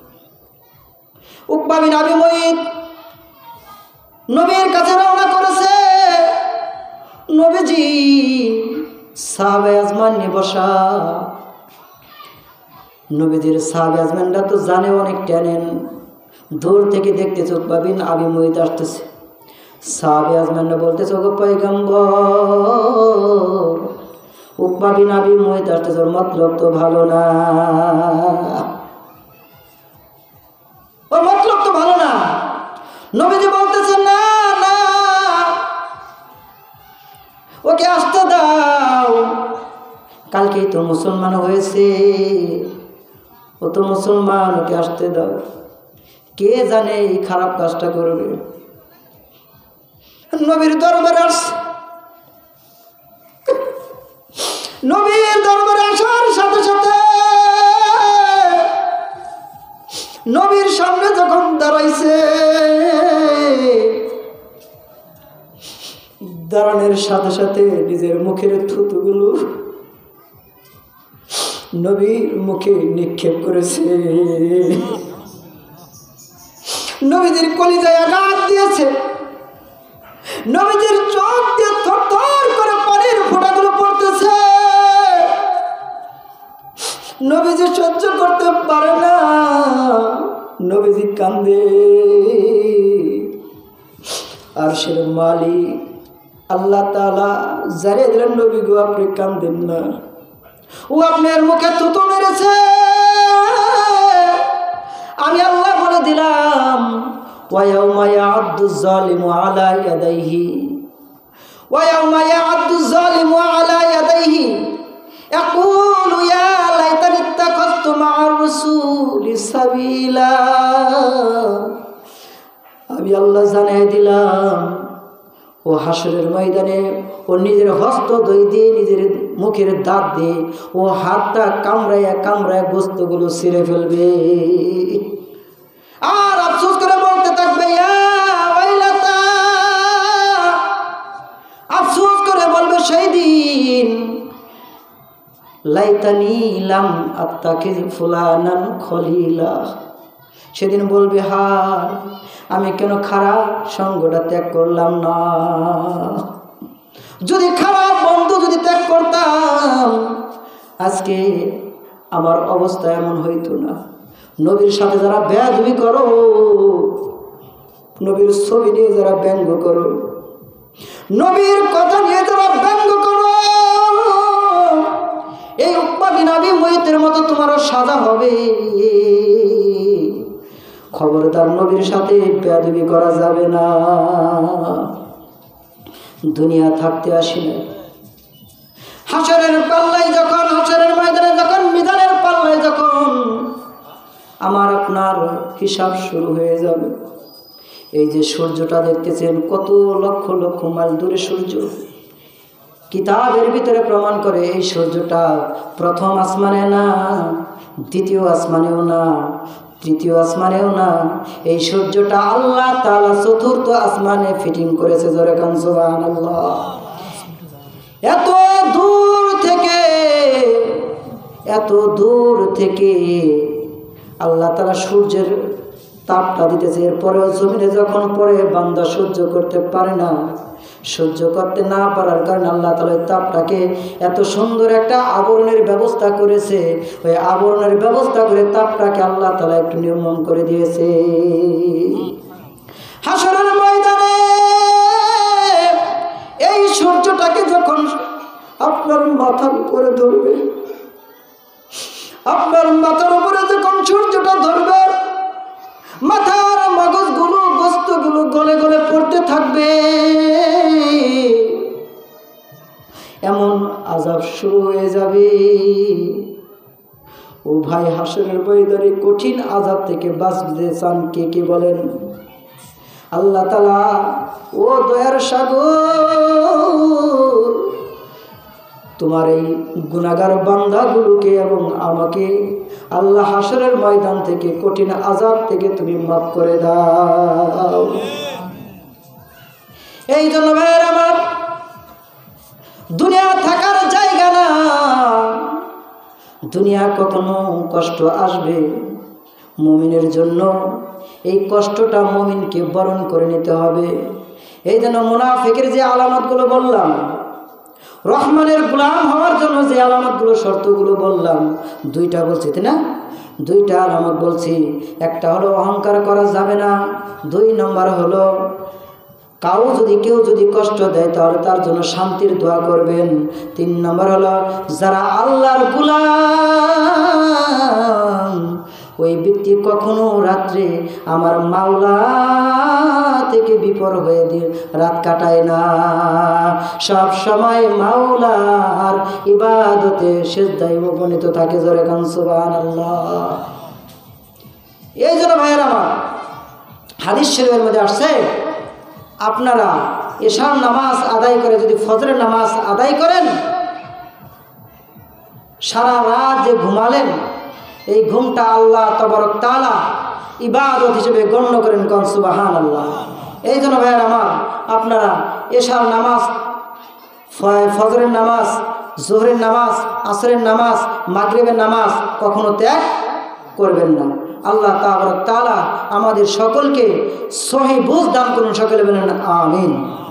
উকবা বিন আবি মুইত নবীর কাছে রওনা করেছে। নবীজি সাহাবে আজমান নিয়ে বসা। নবীজির সাহাবে আজমানরা তো জানে অনেক ট্যানেন। দূর থেকে দেখতেছে উকবা বিন আবি মুইত আসতেছে। সাহাবে আজমানরা বলতেছে, ওগো পয়গম্বর, উকবা বিন আবি মুইত আসতেছে, ওর মতলব তো ভালো না। তো মুসলমান হয়েছে, ও তো মুসলমান, ওকে আসতে দাও। কে জানে এই খারাপ কাজটা করবে। নবীর দরবারে আসছে। নবীর দরবারে আসার সাথে সাথে নবীর সামনে যখন দাঁড়াইছে, দাঁড়ানোর সাথে সাথে নিজের মুখের থুতুগুলো নবীর মুখে নিক্ষেপ করেছে। নবীদের কলিজায় আঘাত দিয়েছে। নবীদের চোখ দিয়ে থরথর করে পানির ফোঁটাগুলো পড়তেছে। নবীজি সহ্য করতে পারে না, নবীজি কান্দে। আর সে মালিক আল্লাহ তাআলা জানিয়ে দিলেন, নবী গো আপনি কান্দেন না, ও আপনার মুখে থুতু মেরেছে। আমি আল্লাহ বলে দিলাম, ওয়ায়াউমা ইয়া'আদ্দু যালিমু আলা ইয়াদাইহি ওয়ায়াউমা ইয়া'আদ্দু যালিমু আলা ইয়াদাইহি ইয়াকুলু ইয়া লাইতানি ইত্তাখাযতু মা'আর রাসূলি সাবিলা। আমি আল্লাহ জানিয়ে দিলাম, ও হাসরের ময়দানে ও নিজের হস্ত দই দিয়ে, নিজের মুখের দাঁত দিয়ে ও হাতটা কামড়াইয়া কামড়াইয়া গোস্তগুলো ছিঁড়ে ফেলবে। আর আফসোস করে বলতে থাকবে, আফসোস করে বলবে সেই দিন, লাইতানি লাম আত্তাখিজ ফুলানান খলিলা। সেদিন বলবে, হায় আমি কেন খারাপ সঙ্গটা ত্যাগ করলাম না। যদি খারাপ বন্ধু যদি ত্যাগ করতাম, আজকে আমার অবস্থা এমন হইতো না। নবীর সাথে যারা বেয়াদবি করো, নবীর ছবি নিয়ে যারা ব্যঙ্গ করো, নবীর কথা নিয়ে যারা ব্যঙ্গ করো, এই উকবা বিন আবি মুয়িতের মতো তোমারও সাজা হবে। খবরদার, নবীর সাথে বেয়াদবি করা যাবে না। দুনিয়া থাকতে আসি না, হাসরের পাল্লায় যখন, হাসরের ময়দানে যখন, মিজানের পাল্লায় যখন আমার আপনার হিসাব শুরু হয়ে যাবে। এই যে সূর্যটা দেখতেছেন, কত লক্ষ লক্ষ মাইল দূরে সূর্য। কিতাবের ভিতরে প্রমাণ করে এই সূর্যটা প্রথম আসমানে না, দ্বিতীয় আসমানেও না, তৃতীয় আসমানেও না। এই সূর্যটা আল্লাহ তাআলা চতুর্থ আসমানে ফিটিং করেছে। জোরে কান সুবহানাল্লাহ। এত দূর থেকে আল্লাহ তাআলা সূর্যের তাপটা দিতেছে। এরপরেও জমিনে যখন পড়ে, বান্দা সহ্য করতে পারে না। সহ্য করতে না পারার কারণে আল্লাহ তাআলা তাপটাকে এত সুন্দর একটা আবরণের ব্যবস্থা করেছে। ওই আবরণের ব্যবস্থা করে তাপটাকে আল্লাহ তাআলা একটু নির্মম করে দিয়েছে। হাসরের ময়দানে এই সূর্যটাকে যখন আপনার মাথার উপরে ধরবে, আপনার মাথার উপরে যখন সূর্যটা ধরবে, মাথার মগজগুলো, গোস্তগুলো গলে গলে পড়তে থাকবে। এমন আযাব শুরু হয়ে যাবে। ও ভাই, হাসরের ময়দানে কঠিন আযাব থেকে বাঁচতে চান কে কে বলেন? আল্লাহ তাআলা, ও দয়ার সাগর, তোমার এই গুনাহগার বান্দাগুলোকে এবং আমাকে আল্লাহ হাসরের ময়দান থেকে, কঠিন আযাব থেকে তুমি মাফ করে দাও। এই জন্য ভাইয়ের আমার, দুনিয়া থাকার জায়গা না। দুনিয়া কখনো কষ্ট আসবে, মুমিনের জন্য এই কষ্টটা মুমিনকে বরণ করে নিতে হবে। এই জন্য মুনাফিকের যে আলামতগুলো বললাম, রহমানের গোলাম হওয়ার জন্য যে আলামতগুলো, শর্তগুলো বললাম, দুইটা বলছি তাই না? দুইটা আলামত বলছি। একটা হলো অহংকার করা যাবে না। 2 নম্বর হলো কেউ যদি কষ্ট দেয় তাহলে তার জন্য শান্তির দোয়া করবেন। 3 নম্বর হলো যারা আল্লাহর গোলাম, ওই ব্যক্তি কখনো রাত্রে আমার মাওলা থেকে বিপর হয়ে দিয়ে রাত কাটায় না, সব সময় মাওলার ইবাদতে সিজদায় উপনীত থাকে। জোরে কান সুবহানাল্লাহ। এই জন্য ভাইয়ের আমার, হাদিস শরীফের মধ্যে আসছে, আপনারা এশার নামাজ আদায় করে যদি ফজরের নামাজ আদায় করেন, সারা রাত যে ঘুমালেন এই ঘুমটা আল্লাহ তাবারক তাআলা ইবাদত হিসেবে গণ্য করেন। কোন সুবহানাল্লাহ। এই জন্য ভাইয়ের আমার, আপনারা এশার নামাজ, ফজরের নামাজ, জোহরের নামাজ, আসরের নামাজ, মাগরিবের নামাজ কখনো ত্যাগ করবেন না। আল্লাহ তাবারক তাআলা আমাদের সকলকে সহিহ বুঝ দান করুন। সকলে বলেন আমিন।